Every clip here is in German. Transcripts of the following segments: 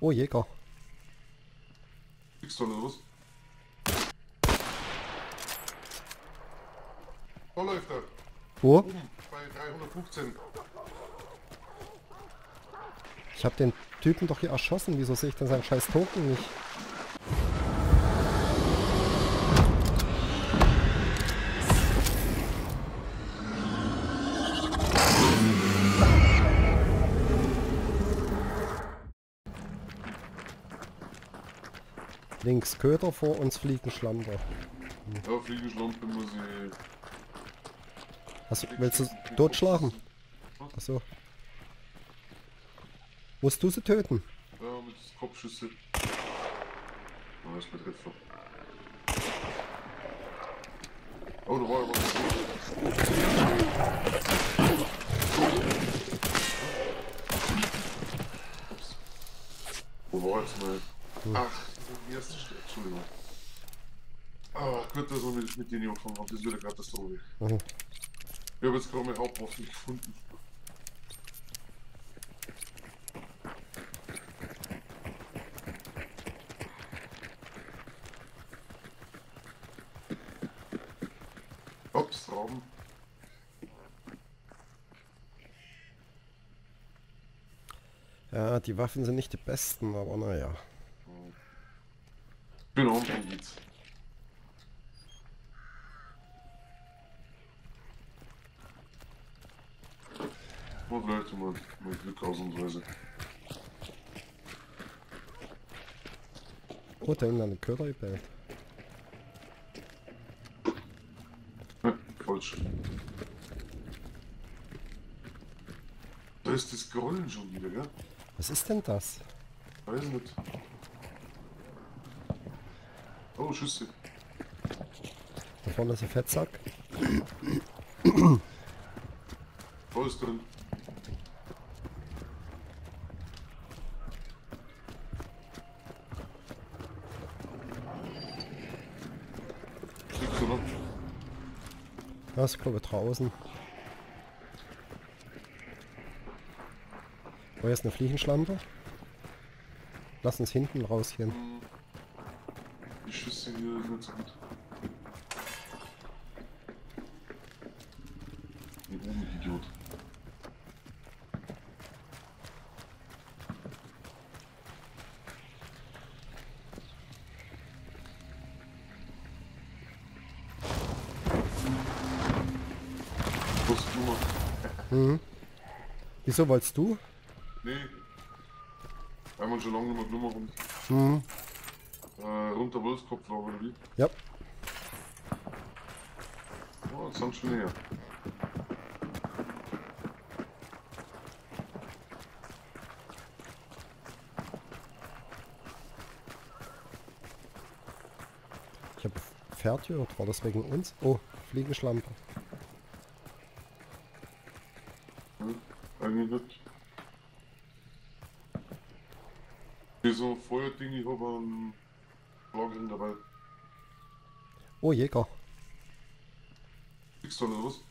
Oh, Jäger. Kriegst du oder was? Da läuft er. Wo? Oben bei 315. Ich habe den Typen doch hier erschossen. Wieso sehe ich denn seinen scheiß Token nicht? Links Köder, vor uns Fliegenschlampe. Ja, Fliegenschlampe muss ich... Willst du totschlagen? Achso. Musst du sie töten? Ja, mit Kopfschüsse. Ah, ist mein Treffer. Oh, da war ja was. Ups. Wo war jetzt mal? Ach, die erste Stelle. Entschuldigung. Ah, gut, dass wir mit denen angefangen haben. Das ist wieder eine Katastrophe. Mhm. Ich habe jetzt gerade meine Hauptwaffe gefunden. Ups, Raben. Ja, die Waffen sind nicht die besten, aber naja. Genau, dann geht's. Und Leute, mal Glück ausnahmsweise. Oh, da hinten eine Köder gebellt. Falsch. Da ist das Grollen schon wieder, gell? Was ist denn das? Weiß nicht. Oh, Schüsse. Da vorne ist ein Fettsack. Da ist drin. Kriegst du noch? Ja, ist glaube ich draußen. Wo ist eine Fliegenschlampe? Lass uns hinten rausgehen. Die Schüsse hier sind nicht so gut. Hier oben, Idiot. Was du machst? Mhm. Wieso wolltest du? Nee. Weil man schon lange nicht mehr Blumen haben. Mhm. Runter Wolfskopf war oder wie? Ja. Oh, jetzt sind schon näher. Ich habe Pferd gehört. War das wegen uns? Oh, Fliegenschlampe. Eigentlich nicht. Hier so ein Feuerding, ich habe einen Lagerring dabei. Oh, Jäger. Kriegst du oder was?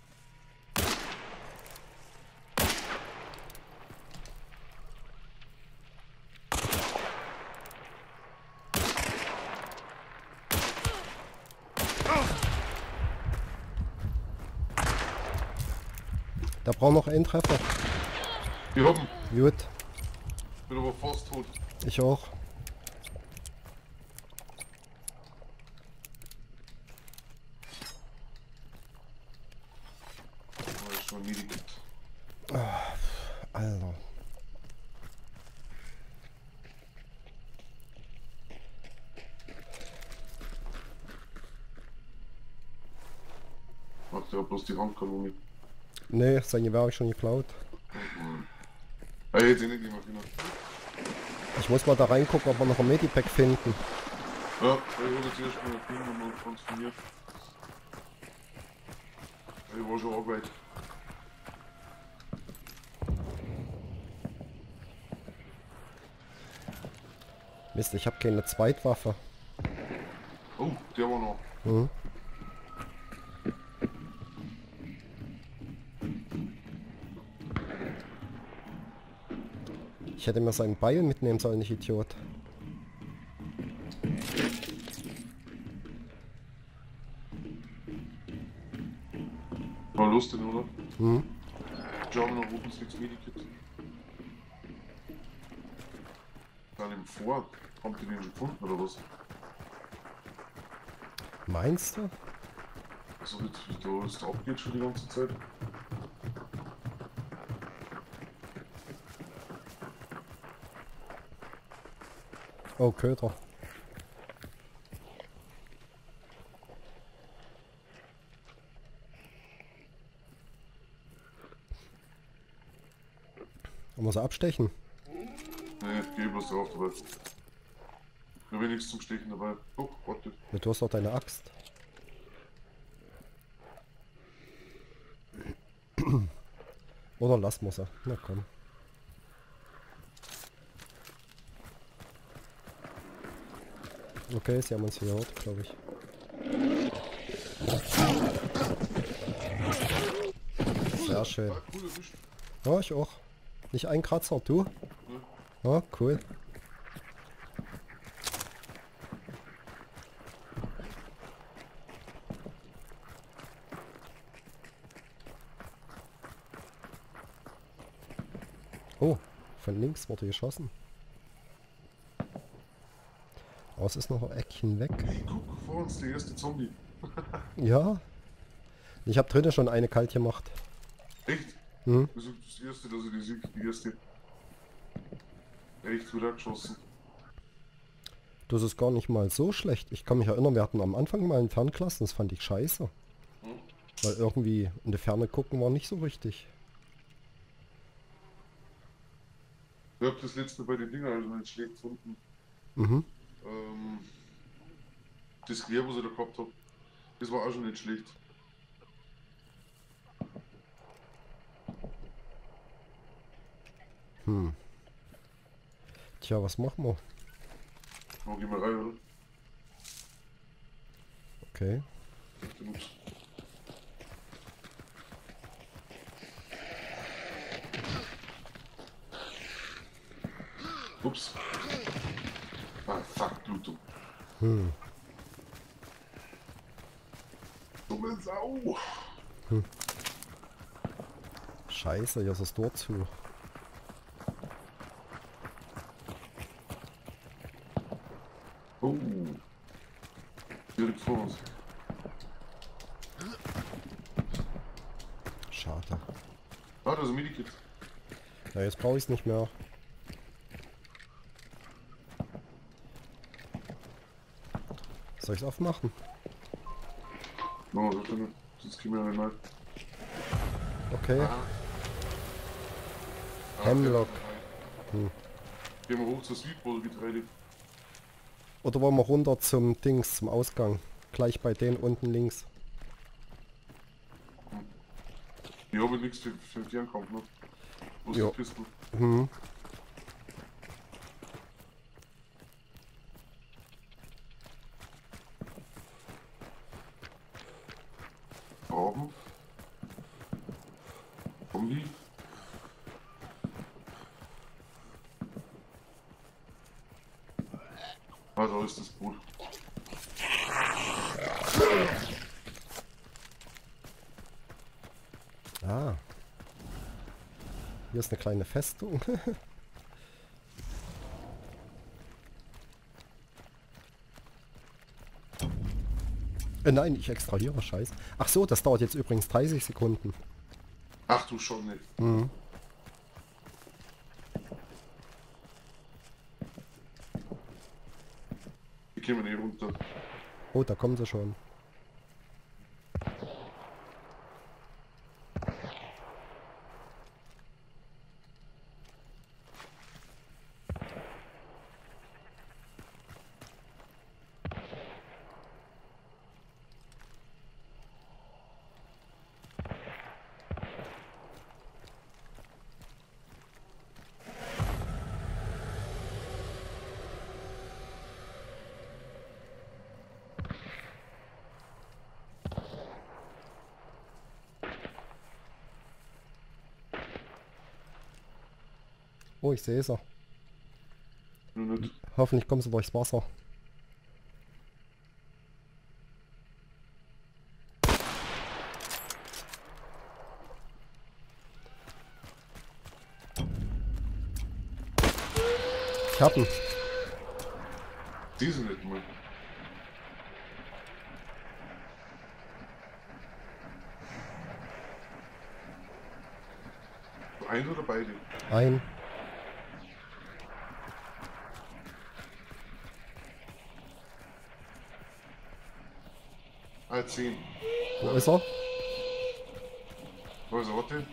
Der braucht noch einen Treffer. Wir haben. Gut. Bin aber fast tot. Ich auch. Weil es schon nie gibt. Alter. Macht ja bloß die Handkanone. Nee, sein Gewehr habe ich schon geklaut. Ah, jetzt nicht mehr genau. Ich muss mal da reingucken, ob wir noch ein Medipack finden. Ja, ich habe jetzt erst mal Film nochmal transformiert. Ich war schon Arbeit. Mist, ich habe keine Zweitwaffe. Oh, der war noch. Mhm. Ich hätte mir seinen Beil mitnehmen sollen, nicht Idiot. War lustig, oder? Hm? Schauen wir nach oben, 6 Medikit. Dann im Vor. Habt ihr den schon gefunden, oder was? Meinst du? Also, wie da es abgeht schon die ganze Zeit. Oh, Köder. Wollen wir sie abstechen? Nee, geh bloß drauf dabei. Da habe ich nichts zum Stechen dabei. Oh, warte. Ja, du hast doch deine Axt. Oder lassen wir sie. Na komm. Okay, sie haben uns gehört, glaube ich. Sehr schön. Ah, cool erwischt. Ja, ich auch. Nicht ein Kratzer, du? Ne? Ja, cool. Oh, von links wurde geschossen. Aber es ist noch ein Eckchen weg. Hey, guck, vor uns der erste Zombie. Ja. Ich habe drinnen schon eine kalt gemacht. Echt? Hm? Das ist das erste, dass ich die sehe. Die erste. Echt wieder geschossen. Das ist gar nicht mal so schlecht. Ich kann mich erinnern, wir hatten am Anfang mal einen Fernklassen, das fand ich scheiße. Hm? Weil irgendwie in die Ferne gucken war nicht so richtig. Ich hab das letzte bei den Dingern also nicht schlecht gefunden. Mhm. Das Gewehr, was ich da gehabt habe, das war auch schon nicht schlecht. Hm. Tja, was machen wir? Oh, geh mal rein, oder? Okay. Ups. Ups. Ah, fuck, Blutung. Hm. Dumme Sau. Scheiße, hier ist das Tor zu. Oh. Direkt vor uns. Schade. Ah, da ist ein Medikit. Ja, jetzt brauche ich es nicht mehr. Soll ich es aufmachen? No, warte mal. Sonst gehen wir rein. Okay. Ah. Hemlock. Okay. Gehen wir hoch zur Sweetball-Getreide. Oder wollen wir runter zum Dings, zum Ausgang? Gleich bei denen unten links. Ich habe nichts für den Fernkampf, ne? Wo ist Jo. die Pistole? Hm. Haben. Kombi. Ah, da ist das Boot. Ah. Hier ist eine kleine Festung. Nein, ich extrahiere, scheiß. Ach so, das dauert jetzt übrigens 30 Sekunden. Ach du schon nicht. Mhm. Ich käme nicht runter. Oh, da kommen sie schon. Oh, ich sehe sie. nicht. Hoffentlich kommen sie durchs Wasser. Ich hab ihn. Die sind nicht mal. Ein oder beide? Ein. Ah, 10. Wo ist er? Also, warte.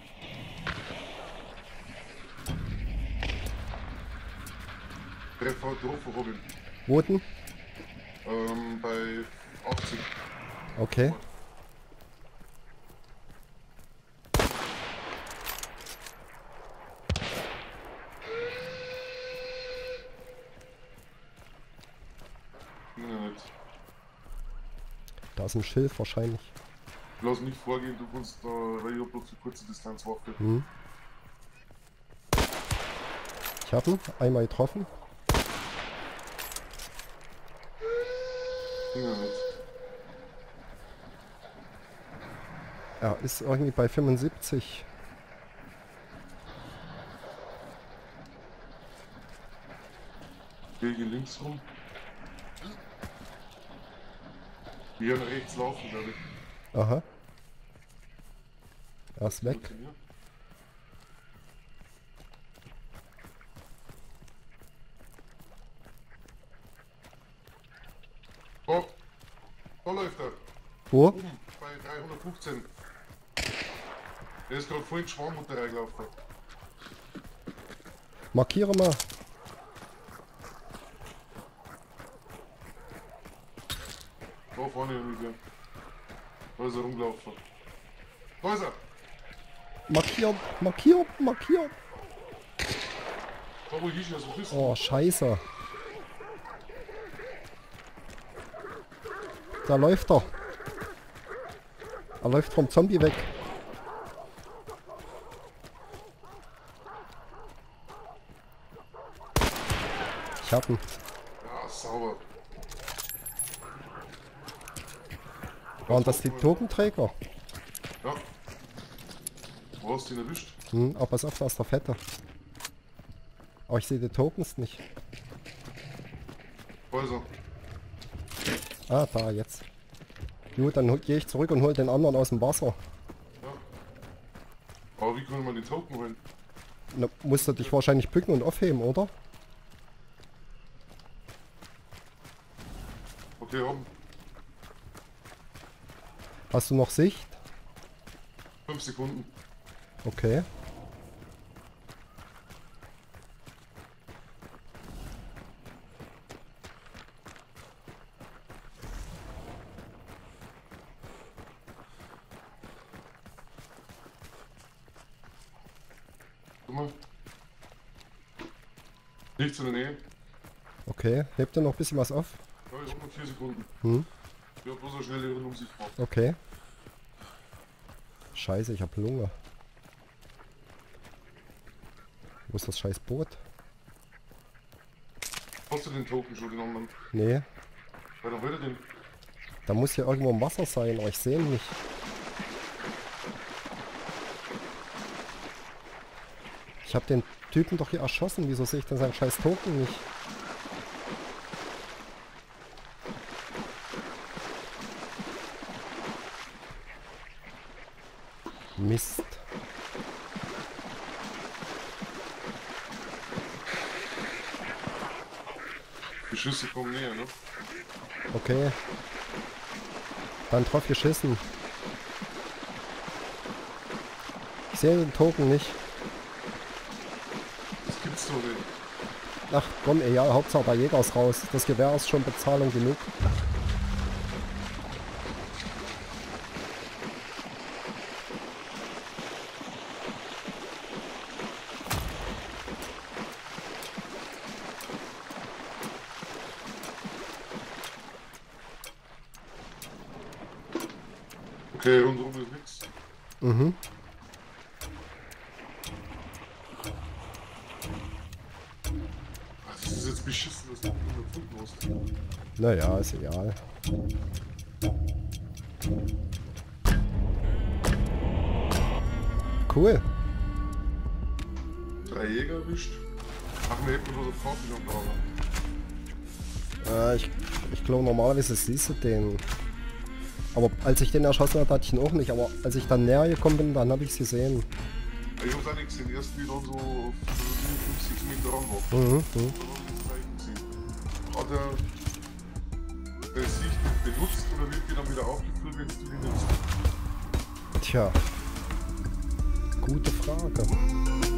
Treffer drauf, Robin. Wo denn? Bei 80. Okay. Nein, nicht. Da ist ein Schilf wahrscheinlich. Lass nicht vorgehen, du kannst da, weil ich hab bloß eine kurze Distanzwaffe. Hm. Ich hab ihn. Einmal getroffen. Nein, nicht. Er ist irgendwie bei 75. Wege links rum. Die werden rechts laufen, glaube ich. Aha. Er ist weg. Oh, da läuft er. Wo? Oben, bei 315. Der ist gerade voll in die Schwarmmutter reingelaufen. Markiere mal. Da vorne irgendwie. Da ist er rumgelaufen. Da ist er. Markiert, markiert, markiert. Da wo ich ja so bist. Oh, scheiße. Da läuft er. Er läuft vom Zombie weg. Ich hab ihn. Ja, sauber. Waren das die Tokenträger? Ja. Wo hast du ihn erwischt? Hm, aber pass auf, da ist der Fette. Aber ich sehe die Tokens nicht. Also, Ah, da, jetzt. Gut, dann gehe ich zurück und hol den anderen aus dem Wasser. ja. Aber wie können wir den Token holen? Na, musst du dich wahrscheinlich bücken und aufheben, oder? Okay, haben Hast du noch Sicht? 5 Sekunden. Okay. Guck mal. Nichts in der Nähe. Okay. Hebt dir noch ein bisschen was auf? Ja, ich hab noch 4 Sekunden. Hm. Ich hab bloß eine schnelle Umsicht gemacht. Okay. Scheiße, ich hab Lunge. Wo ist das scheiß Boot? Hast du den Token schon, den anderen? Nee. Weil dann will er den. Da muss hier irgendwo im Wasser sein, aber ich sehe ihn nicht. Ich habe den Typen doch hier erschossen. Wieso sehe ich denn seinen scheiß Token nicht? Mist. Die Schüsse kommen näher, ne? Okay. Dann drauf geschissen. Ich sehe den Token nicht. Das gibt's doch nicht. Ach komm, egal, Hauptsache der Jäger ist raus. Das Gewehr ist schon Bezahlung genug. Okay, rundherum ist nichts. Mhm. Das ist jetzt beschissen, dass du ihn gefunden hast. Naja, ist egal. Cool. 3 Jäger erwischt. Ach ne, nur so Frauen Ich glaube normalerweise siehst du den. Aber als ich den erschossen hatte, hatte ich ihn auch nicht. Aber als ich dann näher gekommen bin, dann habe ich es gesehen. Ich hab's auch nicht gesehen, erst wieder so 5, 6 Meter ran war. Hat er Sicht benutzt oder wird die dann wieder aufgefüllt, wenn du die nimmst? Tja. Gute Frage.